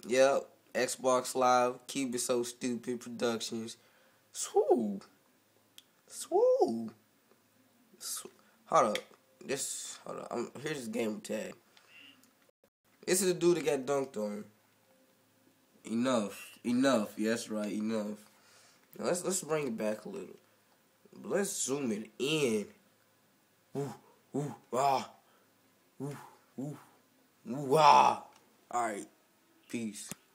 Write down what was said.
Yep. Xbox Live. Keep It So Stupid Productions. Swoo. Swoo. Hold up. Hold up. Here's his gamer tag. This is the dude that got dunked on. Enough. Enough. Yes, right. Enough. Now let's bring it back a little. But let's zoom it in. Ooh, ooh, ah. Ooh, ooh, ooh, ah. Alright. Peace.